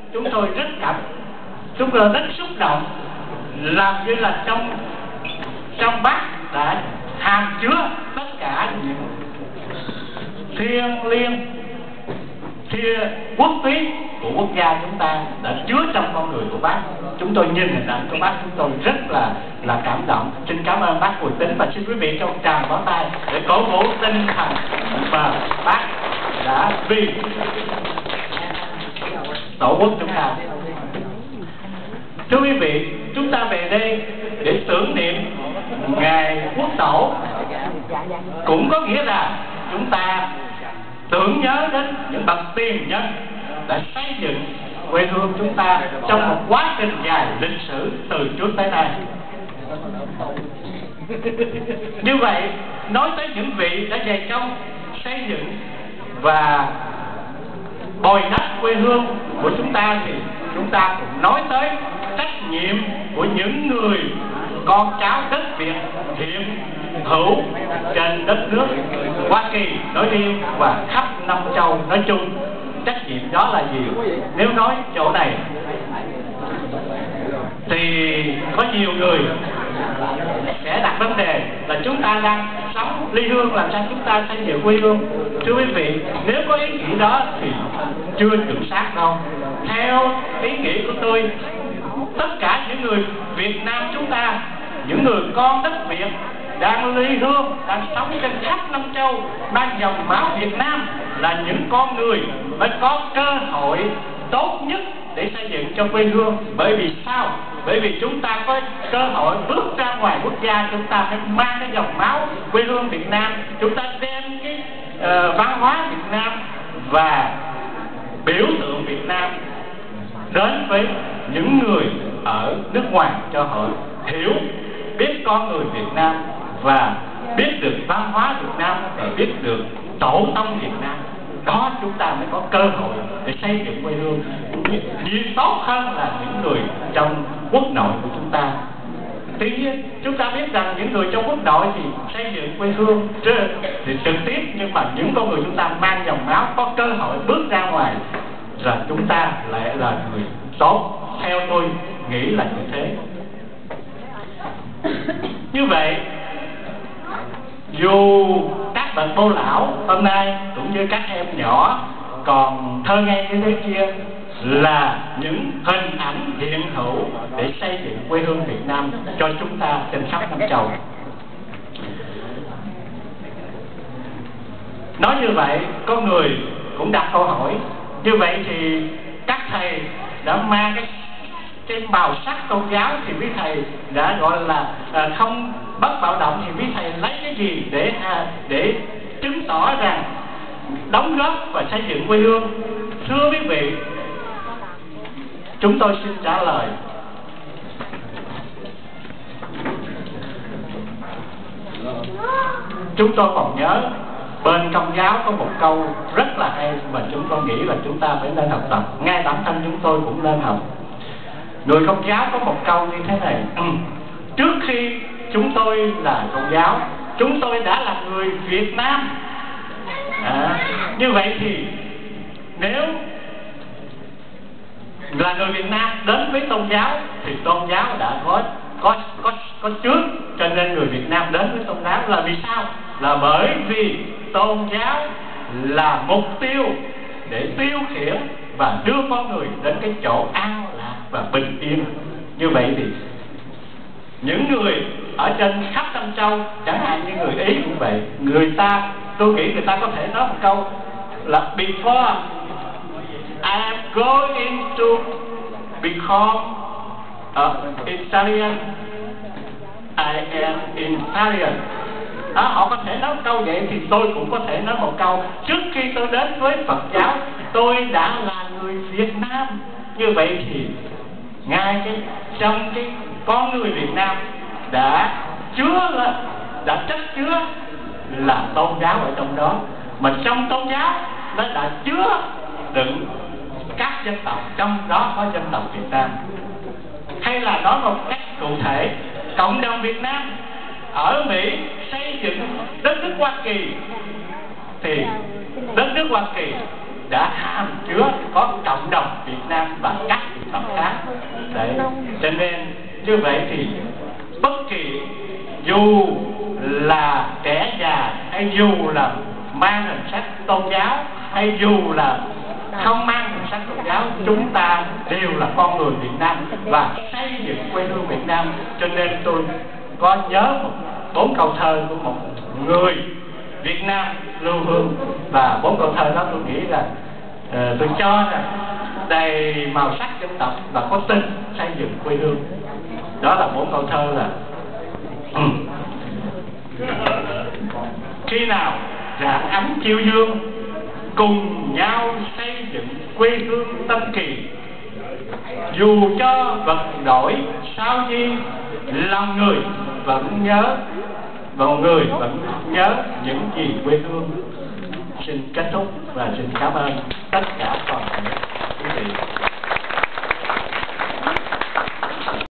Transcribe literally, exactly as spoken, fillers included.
chúng tôi rất cảm chúng tôi rất xúc động, làm như là trong trong Bác đã hàm chứa tất cả những thiêng liêng thiên quốc túy của quốc gia chúng ta đã chứa trong con người của Bác. Chúng tôi nhìn hình ảnh của Bác, chúng tôi rất là là cảm động. Xin cảm ơn Bác Bùi Tín và xin quý vị cho một tràng pháo tay để cổ vũ tinh thần mà Bác đã vì tổ quốc chúng ta. Thưa quý vị, chúng ta về đây để tưởng niệm ngày Quốc Tổ, cũng có nghĩa là chúng ta tưởng nhớ đến những bậc tiền nhân đã xây dựng quê hương chúng ta trong một quá trình dài lịch sử từ trước tới nay. Như vậy, nói tới những vị đã dày công xây dựng và bồi đắp quê hương của chúng ta thì chúng ta cũng nói tới trách nhiệm của những người con cháu đất Việt hiện hữu trên đất nước Hoa Kỳ nói riêng và khắp năm châu nói chung. Trách nhiệm đó là gì? Nếu nói chỗ này thì có nhiều người sẽ đặt vấn đề là chúng ta đang sống ly hương, làm sao chúng ta xây dựng quê hương. Thưa quý vị, nếu có ý nghĩ đó thì chưa chuẩn xác đâu. Theo ý nghĩ của tôi, tất cả những người Việt Nam chúng ta, những người con đất Việt đang ly hương, đang sống trên khắp năm châu, mang dòng máu Việt Nam, là những con người mới có cơ hội tốt nhất để xây dựng cho quê hương. Bởi vì sao? Bởi vì chúng ta có cơ hội bước ra ngoài quốc gia, chúng ta phải mang cái dòng máu quê hương Việt Nam, chúng ta đem cái uh, văn hóa Việt Nam và biểu tượng Việt Nam đến với những người ở nước ngoài cho họ hiểu, biết con người Việt Nam và biết được văn hóa Việt Nam và biết được tổ tông Việt Nam. Đó chúng ta mới có cơ hội để xây dựng quê hương nhiều tốt hơn là những người trong quốc nội của chúng ta. Tuy nhiên chúng ta biết rằng những người trong quốc nội thì xây dựng quê hương thì trực tiếp, nhưng mà những con người chúng ta mang dòng máu có cơ hội bước ra ngoài rồi chúng ta lại là người tốt. Theo tôi nghĩ là như thế. Như vậy, dù các bậc bô lão hôm nay cũng như các em nhỏ còn thơ ngây như thế kia là những hình ảnh hiện hữu để xây dựng quê hương Việt Nam cho chúng ta trên khắp năm châu. Nói như vậy, có người cũng đặt câu hỏi, như vậy thì các thầy đã mang cái cái màu sắc tôn giáo thì quý thầy đã gọi là à, không bất bạo động, thì quý thầy lấy cái gì để à, để chứng tỏ rằng đóng góp và xây dựng quê hương? Thưa quý vị, chúng tôi xin trả lời. Chúng tôi còn nhớ bên Công giáo có một câu rất là hay mà chúng tôi nghĩ là chúng ta phải nên học tập. Ngay bản thân chúng tôi cũng nên học. Người Công giáo có một câu như thế này: trước khi chúng tôi là Công giáo, chúng tôi đã là người Việt Nam. À, như vậy thì nếu là người Việt Nam đến với tôn giáo thì tôn giáo đã có có có có trước, cho nên người Việt Nam đến với tôn giáo là vì sao? Là bởi vì tôn giáo là mục tiêu để tiêu khiển và đưa con người đến cái chỗ an lạc và bình yên. Như vậy thì những người ở trên khắp năm châu, chẳng hạn như người Ý cũng vậy, người ta, tôi nghĩ người ta có thể nói một câu là before I am going to become uh, Italian, I am Italian. Đó, họ có thể nói một câu vậy thì tôi cũng có thể nói một câu: trước khi tôi đến với Phật giáo, tôi đã là người Việt Nam. Như vậy thì ngay cái trong cái con người Việt Nam đã chứa là đã chất chứa là tôn giáo ở trong đó, mà trong tôn giáo nó đã chứa đựng các dân tộc, trong đó có dân tộc Việt Nam. Hay là nói một cách cụ thể, cộng đồng Việt Nam ở Mỹ xây dựng đất nước Hoa Kỳ thì đất nước Hoa Kỳ đã hàm chứa có cộng đồng Việt Nam và các dân tộc khác. Đấy, cho nên như vậy thì bất kỳ dù là trẻ già hay dù là mang hình sắc tôn giáo hay dù là không mang hình sắc tôn giáo, chúng ta đều là con người Việt Nam và xây dựng quê hương Việt Nam. Cho nên tôi có nhớ một bốn câu thơ của một người Việt Nam lưu hương, và bốn câu thơ đó tôi nghĩ là uh, tôi cho là đầy màu sắc dân tộc và có tình xây dựng quê hương. Đó là bốn câu thơ là ừ. Khi nào rạng ấm chiều dương, cùng nhau xây dựng quê hương Tân Kỳ. Dù cho vật đổi sao nhi, lòng người vẫn nhớ, lòng người vẫn nhớ những gì quê hương. Xin kết thúc và xin cảm ơn tất cả toàn thể quý vị.